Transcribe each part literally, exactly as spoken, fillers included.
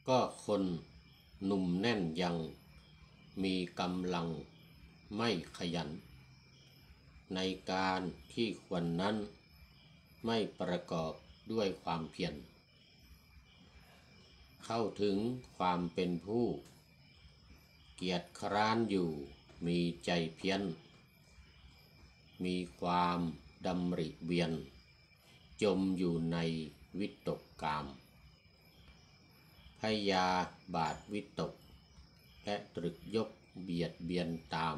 ก็คนหนุ่มแน่นยังมีกำลังไม่ขยันในการที่ควรนั้นไม่ประกอบด้วยความเพียรเข้าถึงความเป็นผู้เกียจคร้านอยู่มีใจเพี้ยนมีความดำริเวียนจมอยู่ในวิตกกามพยาบาทวิตกและตรึกยกเบียดเบียนตาม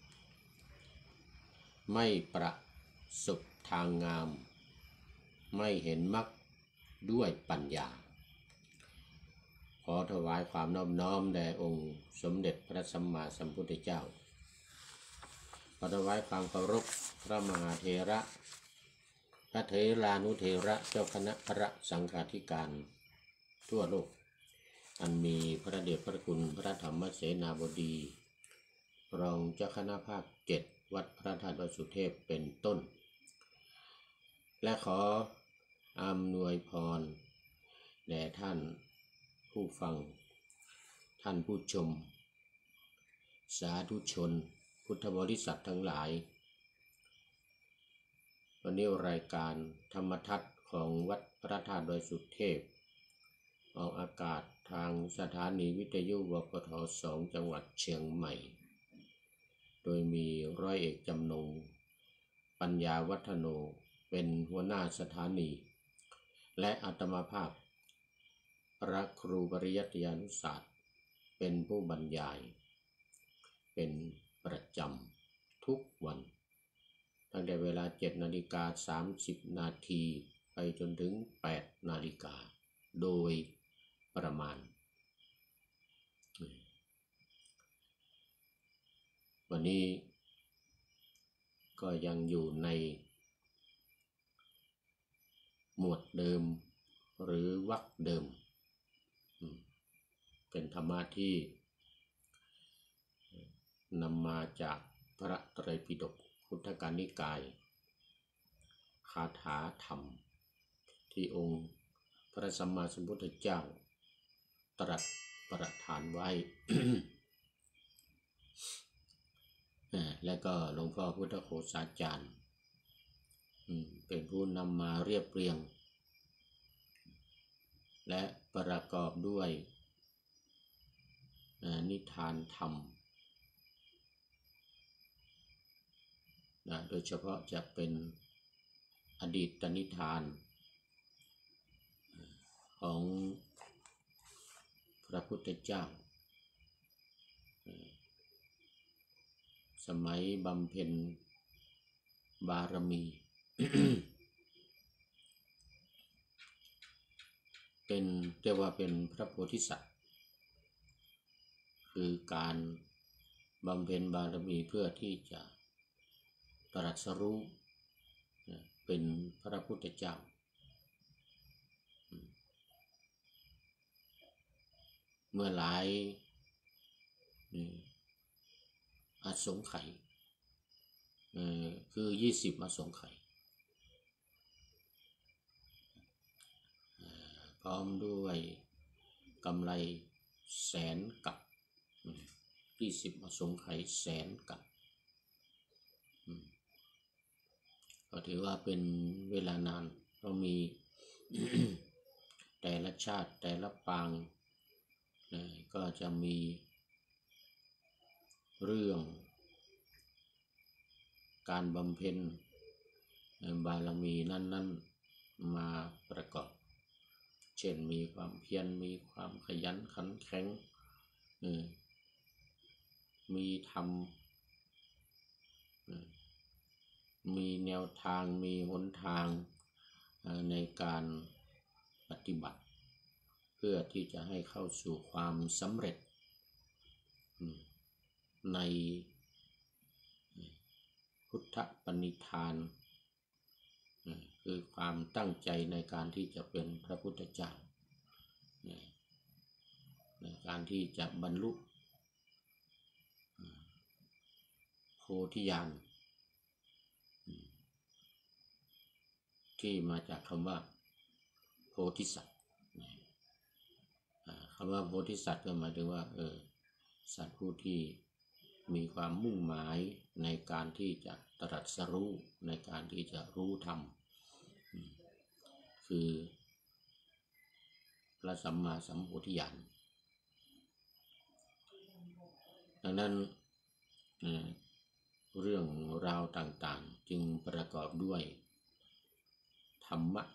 ไม่ประสบทางงามไม่เห็นมรรคด้วยปัญญาขอถวายความนอบน้อมแด่องค์สมเด็จพระสัมมาสัมพุทธเจ้าขอถวายความเคารพพระมหาเถระพระเถรานุเถระเจ้าคณะพระสังฆาธิการทั่วโลกอันมีพระเดชพระคุณพระธรรมเสนาบดีรองเจ้าคณะภาคเจ็ดวัดพระธาตุวดสุเทพเป็นต้นและขออำนวยพรแด่ท่านผู้ฟังท่านผู้ชมสาธุชนพุทธบริษัททั้งหลายวันนี้รายการธรรมทัศน์ของวัดพระธาตุดอยสุเทพออกอากาศทางสถานีวิทยุวปทสองจังหวัดเชียงใหม่โดยมีร้อยเอกจำนงปัญญาวัฒโนเป็นหัวหน้าสถานีและอาตมาภาพพระครูปริยัติยานุศาสตร์เป็นผู้บรรยายเป็นประจำทุกวันตั้งแต่เวลา เจ็ดนาฬิกาสามสิบนาทีไปจนถึง แปดนาฬิกาโดยประมาณวันนี้ก็ยังอยู่ในหมวดเดิมหรือวรรคเดิมเป็นธรรมะที่นำมาจากพระไตรปิฎกคุตกนิกายคาถาธรรมที่องค์พระสัมมาสัมพุทธเจ้าตรัสประทานไว้ และก็หลวงพ่อพุทธโฆษาจารย์เป็นผู้นำมาเรียบเรียงและประกอบด้วยนิทานธรรมโดยเฉพาะจะเป็นอดีตนิทานของพระพุทธเจ้าสมัยบำเพ็ญบารมี เป็นเรียกว่าเป็นพระโพธิสัตว์คือการบำเพ็ญบารมีเพื่อที่จะตรัสรู้เป็นพระพุทธเจ้าเมื่อหลายอสงไขยคือยี่สิบอสงไขยพร้อมด้วยกำไรแสนกับยี่สิบอสงไขยแสนกับก็ถือว่าเป็นเวลานานเพราะมี แต่ละชาติแต่ละปางก็จะมีเรื่องการบำเพ็ญบารมีนั้นๆมาประกอบเช่นมีความเพียรมีความขยันขันแข็งมีธรรมมีแนวทางมีหนทางในการปฏิบัติเพื่อที่จะให้เข้าสู่ความสำเร็จในพุทธปณิธานคือความตั้งใจในการที่จะเป็นพระพุทธเจ้าในการที่จะบรรลุโพธิญาณที่มาจากคำว่าโพธิสัตว์คำว่าโพธิสัตว์ก็หมายถึงว่าเออสัตว์ผู้ที่มีความมุ่งหมายในการที่จะตรัสรู้ในการที่จะรู้ธรรมคือพระสัมมาสัมโพธิญาณดังนั้นเรื่องราวต่างๆจึงประกอบด้วยธรรมะ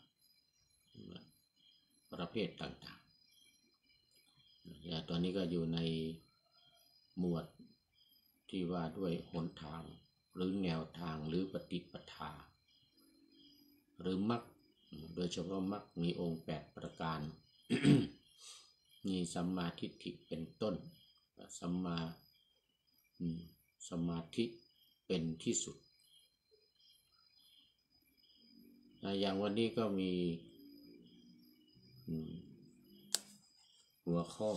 ประเภทต่างๆตอนนี้ก็อยู่ในหมวดที่ว่าด้วยหนทางหรือแนวทางหรือปฏิปทาหรือมรรคโดยเฉพาะมรรคมีองค์แปดประการ มีสัมมาทิฏฐิเป็นต้นสัมมาสมาธิเป็นที่สุดอย่างวันนี้ก็มีหัวข้อ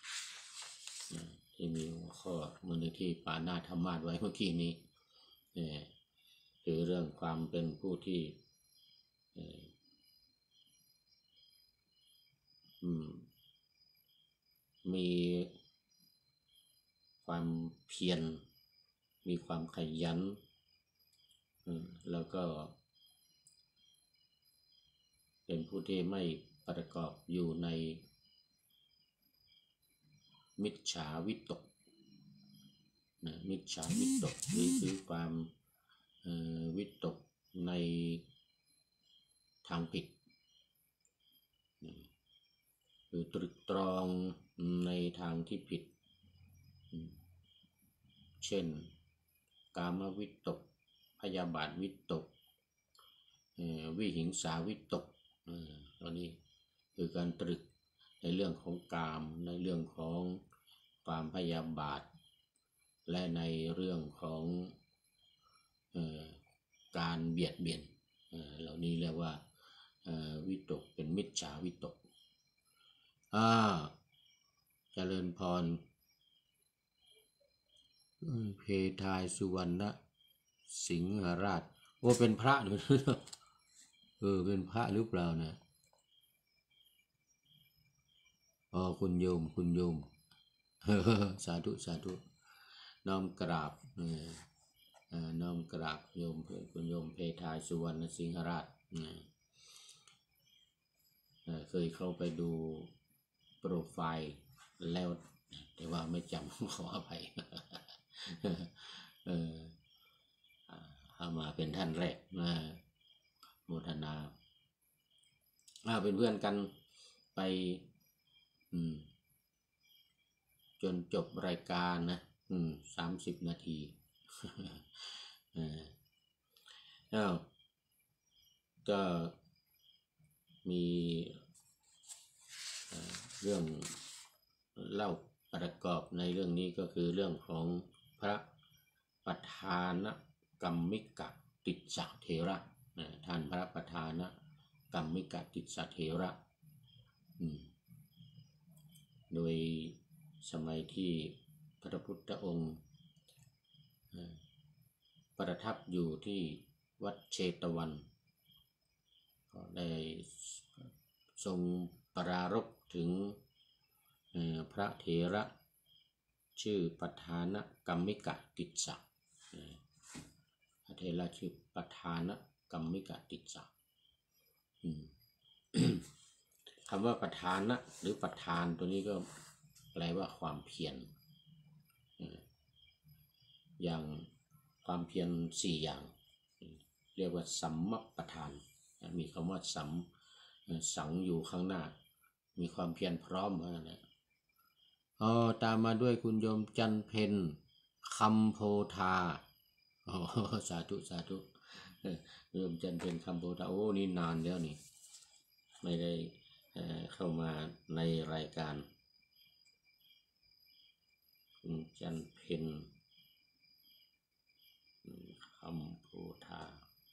ที่มีหัวข้อมูลที่ปานาธรรมาสไว้เมื่อกี้นี้คือเรื่องความเป็นผู้ที่มีความเพียรมีความขยันแล้วก็เป็นผู้ที่ไม่ประกอบอยู่ในมิจฉาวิตกนะมิจฉาวิตกนี่คือความวิตกในทางผิดคือตรึกตรองในทางที่ผิดเช่นกามวิตกพยาบาทวิตกวิหิงสาวิตกตอนนี้คือการตรึกในเรื่องของกามในเรื่องของความพยาบาทและในเรื่องของเอ่อการเบียดเบียนเหล่านี้เรียกว่าวิตกเป็นมิจฉาวิตกอ่าเจริญพรเพทายสุวรรณสิงหราชโอ้เป็นพระหรือเออเป็นพระหรือเปล่านะอ๋อคุณโยมคุณโยมสาธุสาธุน้อมกราบน้อมกราบโยมเพื่อนคุณโยมเพทายสุวรรณสิงหราชเคยเข้าไปดูโปรไฟล์แล้วแต่ว่าไม่จำขออภัยเออเข้ามาเป็นท่านแรกนะโมทนาเป็นเพื่อนกันไปจนจบรายการนะสามสิบนาทีอ้าวก็มีเรื่องเล่าประกอบในเรื่องนี้ก็คือเรื่องของพระประธานกัมมิกติสสะเถระท่านพระประธานกัมมิกติสสะเถระโดยสมัยที่พระพุทธองค์ประทับอยู่ที่วัดเชตวันก็ได้ทรงปรารภถึงพระเถระชื่อประธานกัมมิกติสสะพระเถระชื่อประธานกัมมิกติสสะคำว่าประธานะหรือประธานตัวนี้ก็แปลว่าความเพียรอย่างความเพียรสี่อย่างเรียกว่าสัมมัปปทานมีคำว่าสัมสังอยู่ข้างหน้ามีความเพียรพร้อมนะอ๋อตามมาด้วยคุณโยมจันเพ็ญคำโพธาอ๋อสาธุสาธุโยมจันเพ็ญคำโพธาโอ้นี่นานแล้วนี่ไม่ได้เข้ามาในรายการคุณจันเพ็ญคำโพธา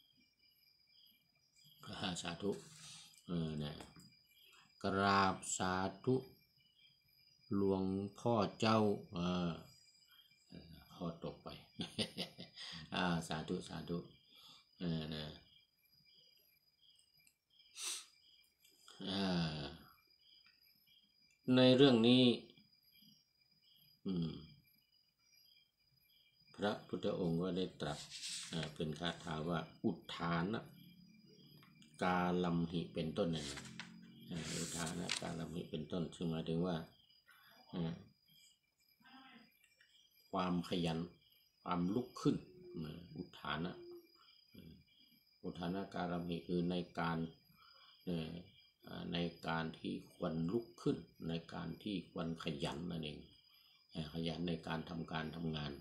สาธุเออเนี่ยกราบสาธุหลวงพ่อเจ้าเออพ่อตกไปอ่าสาธุสาธุเออนะอ่าในเรื่องนี้พระพุทธองค์ก็ได้ตรัสเป็นคาถาว่าอุทานะกาลัมหิเป็นต้นนั่นอุทานะกาลัมหิเป็นต้นซึ่งหมายถึงว่าความขยันความลุกขึ้นอุทานะอุทานะกาลัมหิคือในการในการที่ควรลุกขึ้นในการที่ควรขยันนั่นเองขยันในการทำการทำงาน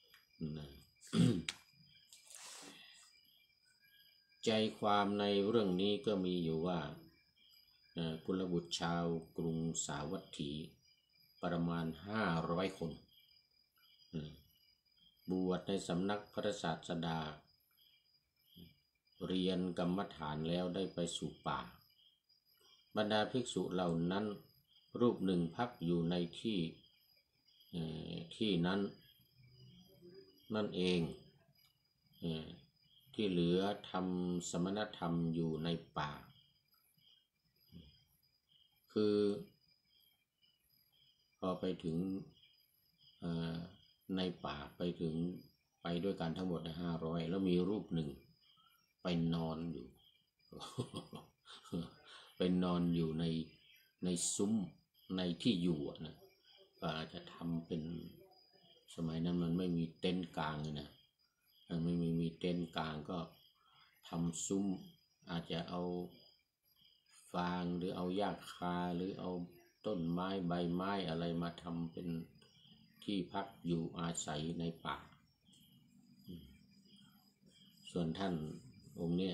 ใจความในเรื่องนี้ก็มีอยู่ว่ากุลบุตรชาวกรุงสาวัตถีประมาณห้าร้อยคนบวชในสำนักพระศาสดาเรียนกรรมฐานแล้วได้ไปสู่ป่าบรรดาภิกษุเหล่านั้นรูปหนึ่งพักอยู่ในที่ที่นั้นนั่นเองที่เหลือทำสมณธรรมอยู่ในป่าคือพอไปถึงในป่าไปถึงไปด้วยกันทั้งหมดห้าร้อยแล้วมีรูปหนึ่งไปนอนอยู่ ไปนอนอยู่ในในซุ้มในที่อยู่นะก็อาจจะทำเป็นสมัยนั้นมันไม่มีเต็นท์กลางเลยนะไม่มีมีเต็นท์กลางก็ทำซุ้มอาจจะเอาฟางหรือเอาหญ้าคาหรือเอาต้นไม้ใบไม้อะไรมาทำเป็นที่พักอยู่อาศัยในป่าส่วนท่านองค์เนี้ย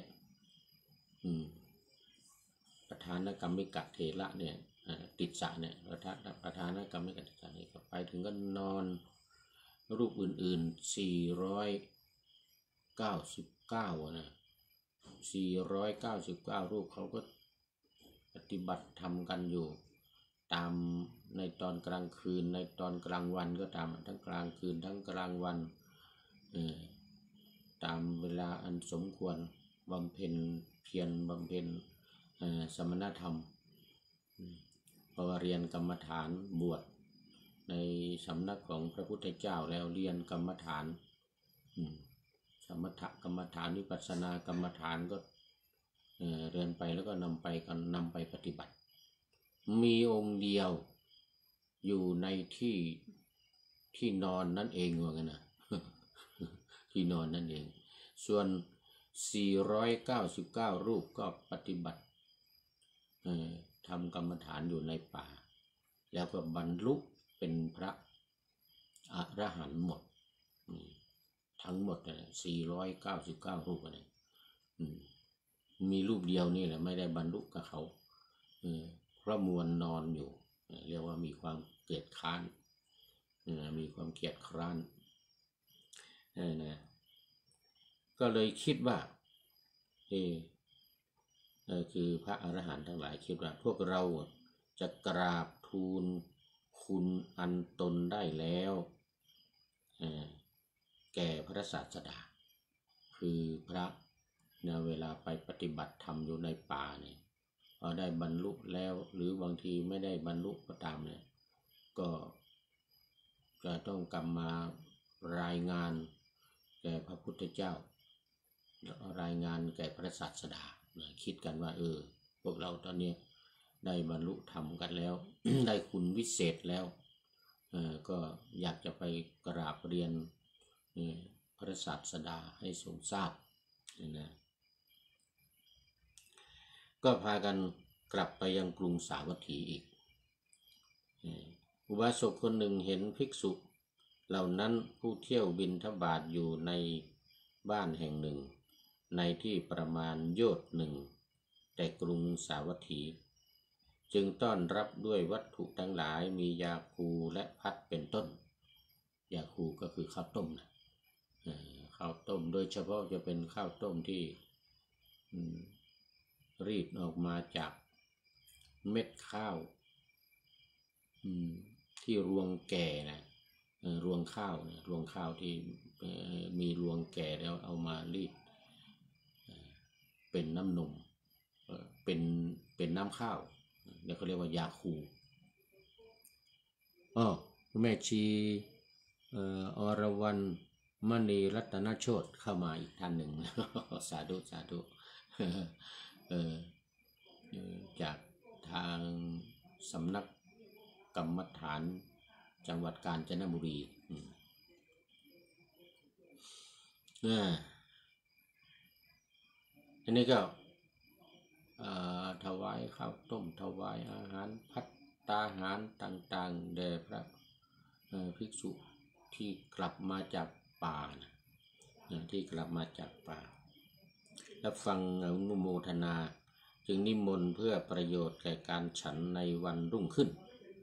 ประธานกรรมิกเถระเนี่ยติดสะเนี่ยประธานประธานกรรมิกติดสะเนี่ยไปถึงก็นอนรูปอื่นๆสี่ร้อยเก้าสิบเก้านะสี่ร้อยเก้าสิบเก้ารูปเขาก็ปฏิบัติทำกันอยู่ตามในตอนกลางคืนในตอนกลางวันก็ตามทั้งกลางคืนทั้งกลางวันตามเวลาอันสมควรบำเพ็ญเพียรบำเพ็ญสมณธรรมพอเรียนกรรมฐานบวชในสำนักของพระพุทธเจ้าแล้วเรียนกรรมฐานสมถกรรมฐานวิปัสสนากรรมฐานก็เรียนไปแล้วก็นำไปกันนำไปปฏิบัติมีองค์เดียวอยู่ในที่ที่นอนนั่นเองว่างั้นนะ ที่นอนนั่นเองส่วนสี่ร้อยเก้าสิบเก้ารูปก็ปฏิบัติทำกรรมฐานอยู่ในป่าแล้วก็บรรลุเป็นพระอรหันต์หมดทั้งหมดเลยสี่ร้อยเก้าสิบเก้ารูปเลยมีรูปเดียวนี่แหละไม่ได้บรรลุกับเขาเพราะมวลนอนอยู่เรียกว่ามีความเกลียดคร้านมีความเกลียดคร้านนะก็เลยคิดว่าเออคือพระอรหันต์ทั้งหลายคิดว่าพวกเราจะกราบทูลคุณอันตนได้แล้วแก่พระศาสดาคือพระเนี่ยเวลาไปปฏิบัติธรรมอยู่ในป่าเนี่ยพอได้บรรลุแล้วหรือบางทีไม่ได้บรรลุก็ตามเนี่ยก็จะต้องกลับมารายงานแก่พระพุทธเจ้ารายงานแก่พระศาสดาคิดกันว่าเออพวกเราตอนนี้ได้บรรลุธรรมกันแล้ว ได้คุณวิเศษแล้วก็อยากจะไปกราบเรียนพระศาสดาให้ทรงทราบนะก็พากันกลับไปยังกรุงสาวัตถีอีกอุบาสกคนหนึ่งเห็นภิกษุเหล่านั้นผู้เที่ยวบิณฑบาตอยู่ในบ้านแห่งหนึ่งในที่ประมาณโยชน์หนึ่งแต่กรุงสาวัตถีจึงต้อนรับด้วยวัตถุทั้งหลายมียาคูและพัดเป็นต้นยาคูก็คือข้าวต้มนะข้าวต้มโดยเฉพาะจะเป็นข้าวต้มที่รีดออกมาจากเม็ดข้าวที่รวงแก่นะรวงข้าวนะรวงข้าวที่มีรวงแก่แล้วเอามารีดเป็นน้ำนมเป็นเป็นน้ำข้าวเนี่ยเขาเรียกว่ายาคูอ๋อแม่ชีเอ่ออรวรรณมณีรัตนโชติเข้ามาอีกท่านหนึ่ง สาธุสาธุเออจากทางสำนักกรรมฐานจังหวัดกาญจนบุรีอ่าอันนี้ก็ถวายข้าวต้มถวายอาหารภัตตาหารต่างๆแด่พระภิกษุที่กลับมาจากป่านะที่กลับมาจากป่าแล้วฟังอนุโมทนาจึงนิมนต์เพื่อประโยชน์แก่การฉันในวันรุ่งขึ้น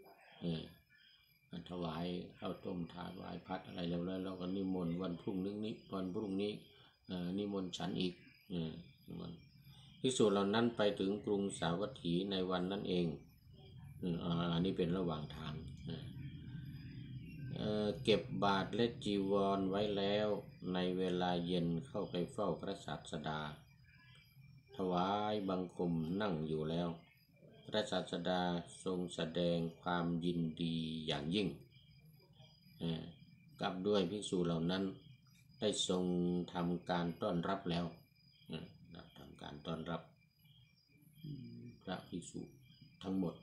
ถวายข้าวต้มถวายพัดอะไรแล้วแล้วเราก็นิมนต์วันพรุ่งนี้วันพรุ่งนี้นิมนต์ฉันอีกภิกษุเหล่านั้นไปถึงกรุงสาวัตถีในวันนั้นเองอันนี้เป็นระหว่างทางเก็บบาตรและจีวรไว้แล้วในเวลาเย็นเข้าไปเฝ้าพระศาสดาถวายบังคมนั่งอยู่แล้วพระศาสดาทรงแสดงความยินดีอย่างยิ่งกับด้วยภิกษุเหล่านั้นได้ทรงทำการต้อนรับแล้วทำการต้อนรับพระภิกษุทั้งหมด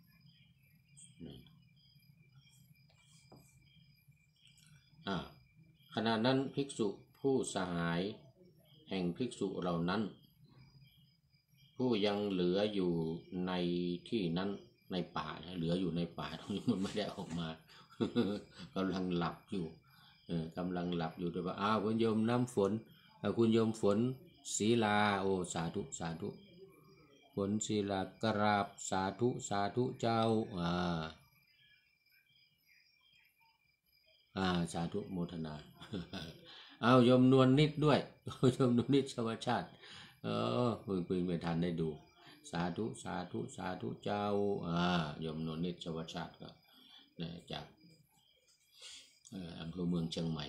ขณะนั้นภิกษุผู้สหายแห่งภิกษุเหล่านั้นผู้ยังเหลืออยู่ในที่นั้นในป่าเหลืออยู่ในป่าตรงนี้มันไม่ได้ออกมากำลังหลับอยู่กำลังหลับอยู่ด้วยว่าอ้าวคุณโยมน้ำฝนคุณโยมฝนศีลาโอสาธุสาธุฝนศีลากราบสาธุสาธุเจ้าอ่าอ่าสาธุโมทนาเอาโยมนวลนิดด้วยโยมนวลนิดชวชาติเออเพิ่งเพิ่งไปทันได้ดูสาธุสาธุสาธุเจ้าอ่าโยมนวลนิดชวชาติก็จากอำเภอเมืองเชียงใหม่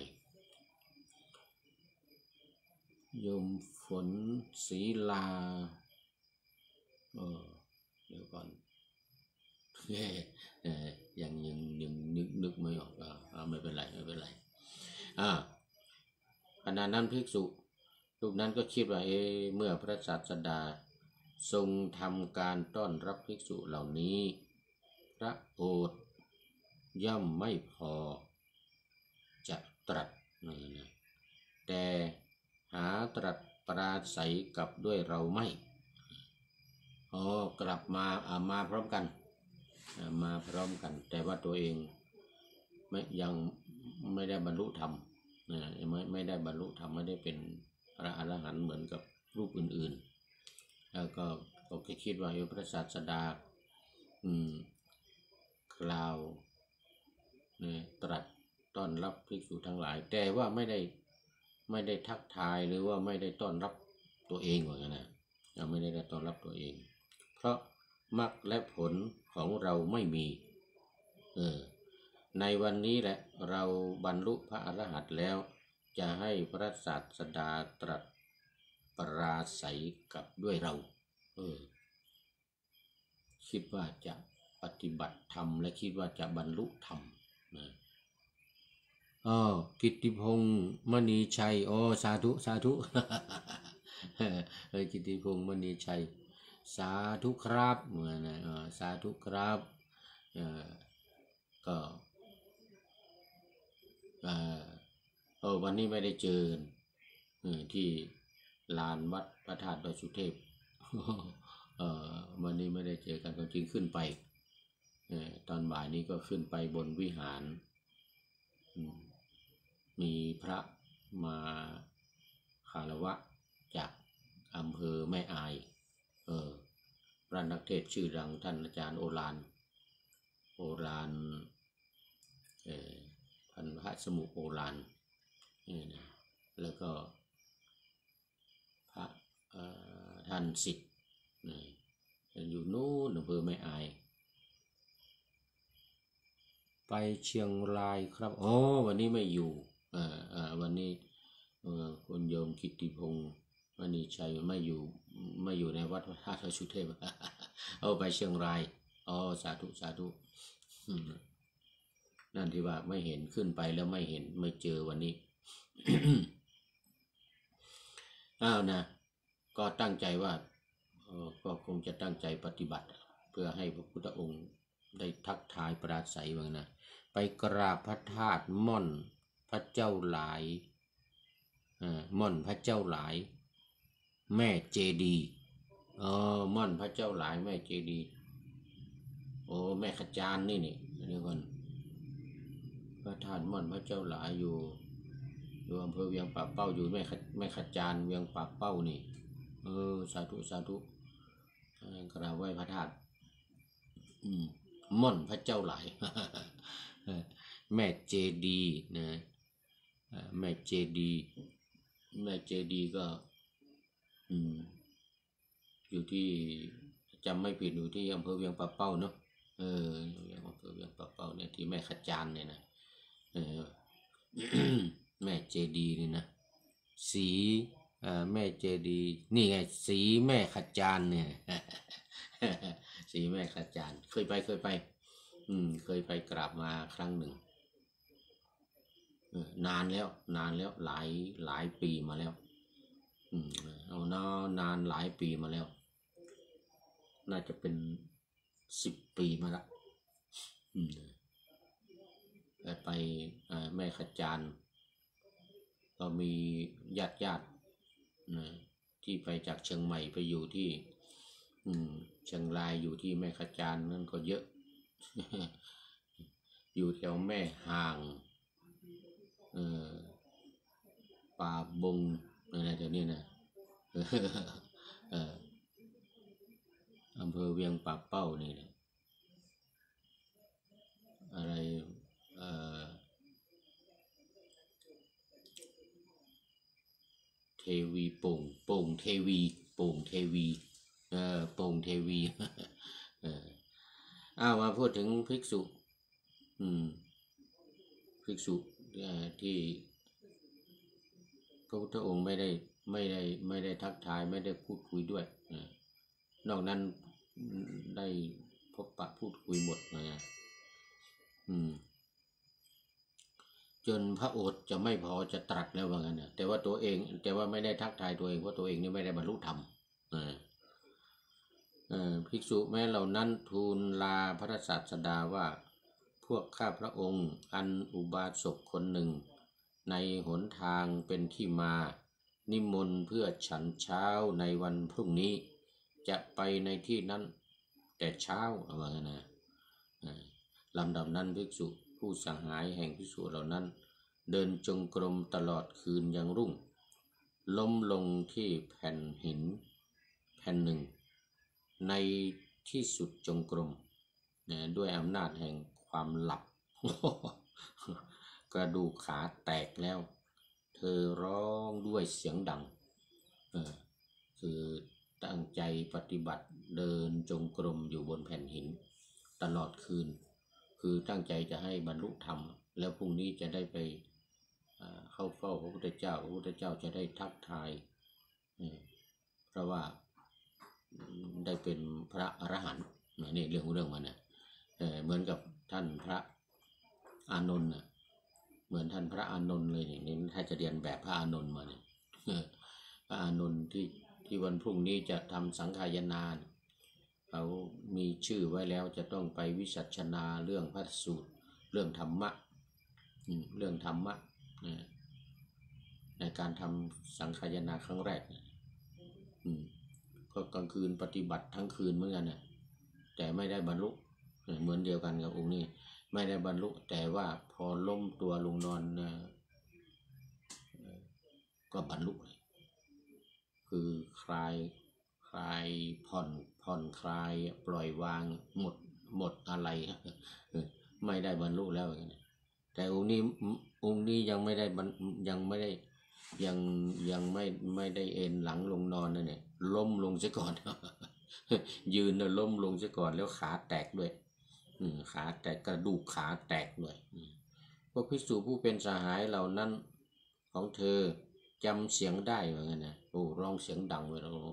โยมฝนศรีลาเออเดี๋ยวก่อนยังยังยังนึกนึกไม่ออกอ่าไม่เป็นไรไม่เป็นไรอ่าขณะนั้นภิกษุรูปนั้นก็คิดว่าเอเมื่อพระศาสดาทรงทำการต้อนรับภิกษุเหล่านี้พระโอษฐ์ย่อมไม่พอจะตรัสแต่หาตรัสปราศัยกับด้วยเราไม่อ๋อกลับมาอามาพร้อมกันมาพร้อมกันแต่ว่าตัวเองไม่ยังไม่ได้บรรลุธรรมไม่ไม่ได้บรรลุธรรมไม่ได้เป็นพระอรหันต์เหมือนกับรูปอื่นๆแล้วก็ก็คิดว่าพระศาสดาอืมกล่าวเนี่ยตรัสต้อนรับภิกษุทั้งหลายแต่ว่าไม่ได้ไม่ได้ทักทายหรือว่าไม่ได้ต้อนรับตัวเองเหมือนกันนะไม่ได้ต้อนรับตัวเองเพราะมรรคและผลของเราไม่มีเออในวันนี้แหละเราบรรลุพระอรหันต์แล้วจะให้พระศาสดาตรัสปราศัยกับด้วยเราเออคิดว่าจะปฏิบัติธรรมและคิดว่าจะบรรลุธรรมนะอ๋อกิตติพงษ์มณีชัยโอ้สาธุสาธุเออกิตติพงษ์มณีชัยสาธุครับเหมือนนะสาธุครับเออก็เออวันนี้ไม่ได้เจอที่ลานวัดพระธาตุดอยสุเทพเออวันนี้ไม่ได้เจอกันก็จริงขึ้นไปตอนบ่ายนี้ก็ขึ้นไปบนวิหารมีพระมาคารวะจากอำเภอแม่อายเออพระนักเทศชื่อดังท่านอาจารย์โอฬารโอฬารเออพันพระสมุโอฬารนี่นะแล้วก็พระท่านศิษย์อยู่นู้นอำเภอแม่อายไปเชียงรายครับอ๋อวันนี้ไม่อยู่อ่าอ่าวันนี้คุณโยมกิตติพงษ์มณีชัยไม่อยู่ไม่อยู่ในวัดพระธาตุดอยสุเทพเอาไปเชียงรายอ๋อสาธุสาธุนั่นที่ว่าไม่เห็นขึ้นไปแล้วไม่เห็นไม่เจอวันนี้ อ้าวนะก็ตั้งใจว่าก็คงจะตั้งใจปฏิบัติเพื่อให้พระพุทธองค์ได้ทักทายปราศัยว่านะไปกราบพระธาตุม่อนพระเจ้าหลายม่อนพระเจ้าหลายแม่เจดีอ๋อม่อนพระเจ้าหลายแม่เจดีโอ้แม่ขจารนี่นี่เดี๋ยวก่อนพระธาตุม่อนพระเจ้าหลายอยู่อยู่อำเภอเวียงป่าเป้าอยู่แม่แม่ขจารเวียงป่าเป้านี่เออสาธุสาธุกราบไหว้พระธาตุม่อนพระเจ้าหลาย แม่เจดีนะแม่เจดีแม่เจดีก็อืมอยู่ที่จำไม่ผิดอยู่ที่อำเภอเวียงป่าเป้าเนาะเอออำเภอเวียงป่าเป้าเนี่ยที่แม่ขจารเนี่ยนะเออ แม่เจดีนี่นะสีแม่เจดีนี่ไงสีแม่ขจารเนี่ย สีแม่ขจารเคยไปเคยไปอืมเคยไปกราบมาครั้งหนึ่งนานแล้วนานแล้วหลายหลายปีมาแล้วอืมเอานานานหลายปีมาแล้วน่าจะเป็นสิบปีมาละอืมไปแม่ขจารก็มีญาติญาติที่ไปจากเชียงใหม่ไปอยู่ที่อืมเชียงรายอยู่ที่แม่ขจารนั่นก็เยอะ อยู่แถวแม่ห่างเออป่าบงอะไรแถวนี้นะเอออำเภอเวียงป่าเป้านี่นะอะไรเออเทวีโป่งโป่งเทวีโป่งเทวีเออโป่งเทวีเออเอามาพูดถึงภิกษุอืมภิกษุที่พระพุทธองค์ไม่ได้ไม่ได้ไม่ได้ทักทายไม่ได้พูดคุยด้วยนอกนั้นได้พบปะพูดคุยหมดนะอืมจนพระโอษฐ์จะไม่พอจะตรัสแล้วว่างั้นนะแต่ว่าตัวเองแต่ว่าไม่ได้ทักทายตัวเองเพราะตัวเองนี่ไม่ได้บรรลุธรรมภิกษุแม้เหล่านั้นทูลลาพระศาสดาว่าพวกข้าพระองค์อันอุบาสกคนหนึ่งในหนทางเป็นที่มานิมนต์เพื่อฉันเช้าในวันพรุ่งนี้จะไปในที่นั้นแต่เช้าว่างั้นนะลำดับนั้นภิกษุผู้สหายแห่งภิกษุเหล่านั้นเดินจงกรมตลอดคืนยังรุ่งล้มลงที่แผ่นหินแผ่นหนึ่งในที่สุดจงกรมนะด้วยอำนาจแห่งความหลับ กระดูกขาแตกแล้วเธอร้องด้วยเสียงดังคือตั้งใจปฏิบัติเดินจงกรมอยู่บนแผ่นหินตลอดคืนคือตั้งใจจะให้บรรลุธรรมแล้วพรุ่งนี้จะได้ไปเข้าเฝ้าพระพุทธเจ้าพระพุทธเจ้าจะได้ทักทายเพราะว่าได้เป็นพระอรหันต์นี่เรื่องเรื่องมันนะเหมือนกับท่านพระอานนท์นะเหมือนท่านพระอานนท์เลยนี่ถ้าจะเรียนแบบพระอานนท์มาเนี่ยพระอานนท์ที่ที่วันพรุ่งนี้จะทำสังฆายนาเขามีชื่อไว้แล้วจะต้องไปวิสัชนาเรื่องพระสูตรเรื่องธรรมะเรื่องธรรมะในการทำสังฆายนาครั้งแรกก็กลางคืนปฏิบัติทั้งคืนเหมือนกันนะแต่ไม่ได้บรรลุเหมือนเดียวกันกับองค์นี้ไม่ได้บรรลุแต่ว่าพอล้มตัวลงนอนนะก็บรรลุเลยคือคลายคลายผ่อนผ่อนคลายปล่อยวางหมดหมดอะไรไม่ได้บรรลุแล้วแต่องค์นี้องค์นี้ยังไม่ได้ยังไม่ได้ยังยังไม่ไม่ได้เอนหลังลงนอนนะเนี่ยล้มลงซะก่อน ยืนแล้วล้มลงซะก่อนแล้วขาแตกด้วยขาแตกกระดูกขาแตกด้วยพวกภิกษุผู้เป็นสหายเหล่านั้นของเธอจำเสียงได้เหมือนกันนะโอ้ร้องเสียงดังเลยโอ้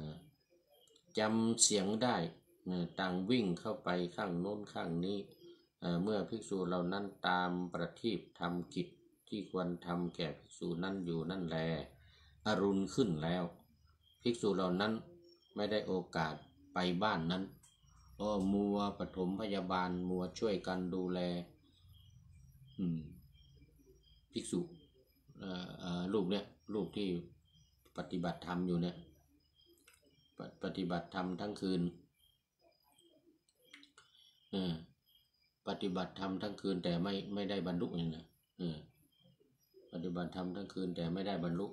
จำเสียงได้ต่างวิ่งเข้าไปข้างโน้นข้างนี้เอ่อเมื่อภิกษุเหล่านั้นตามประทีปทำกิจที่ควรทำแก่ภิกษุนั้นอยู่นั่นแลอรุณขึ้นแล้วภิกษุเหล่านั้นไม่ได้โอกาสไปบ้านนั้นก็มัวปฐมพยาบาลมัวช่วยกันดูแลอืมภิกษุเอ่อเอ่อลูกเนี่ยลูกที่ปฏิบัติธรรมอยู่เนี่ยปปฏิบัติธรรมทั้งคืนเออปฏิบัติธรรมทั้งคืนแต่ไม่ไม่ได้บรรลุนี่นะเออปฏิบัติธรรมทั้งคืนแต่ไม่ได้บรรลุ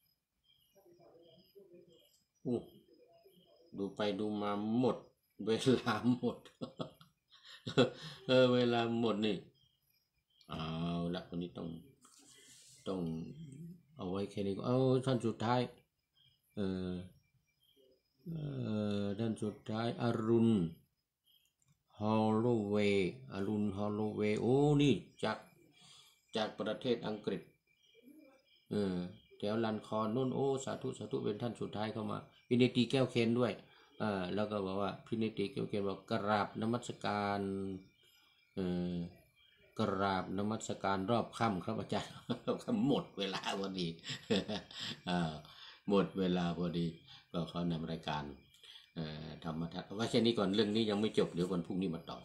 อู้ดูไปดูมาหมดเวลาหมด เออเวลาหมดนี่เอาละวันนี้ต้องต้องเอาไว้แค่นี้ก็เอาท่านสุดท้ายเออเออท่านสุดท้ายอรุณฮอลโลเวย์อรุณฮอลโลเวย์โอ้นี่จากจากประเทศอังกฤษเออแถวลันคอนนู่นโอ้สาธุสาธุเป็นท่านสุดท้ายเข้ามาพินิตีแก้วเคนด้วยอ่าแล้วก็บอกว่าพินิตีแก้วเคนบอกกราบนมัสการเออกราบนมัสการรอบค่ำครับอาจารย์ หมดเวลาพอดี อ่าหมดเวลาพอดีก็เขานำรายการธรรมทัศน์เอาไว้แค่นี้ก่อนเรื่องนี้ยังไม่จบเดี๋ยววันพรุ่งนี้มาต่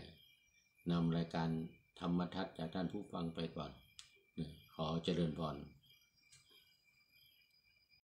อนำรายการธรรมทัศน์จากท่านผู้ฟังไปก่อนขอเจริญพร